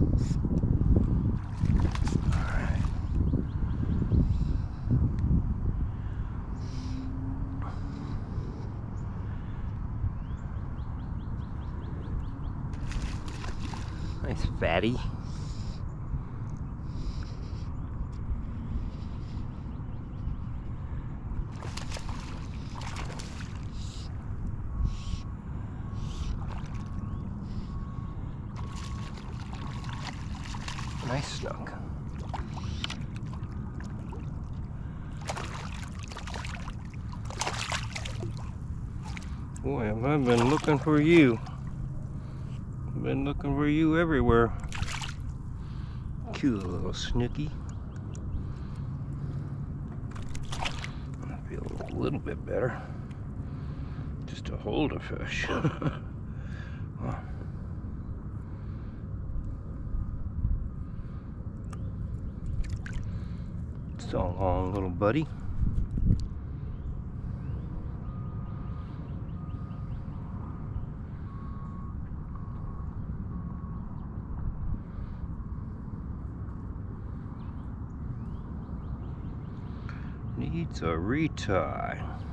Nice fatty. Nice snook. Boy, have I been looking for you. I've been looking for you everywhere. Cute little snooky. I feel a little bit better. Just to hold a fish. Wow. So long, little buddy. Needs a retie.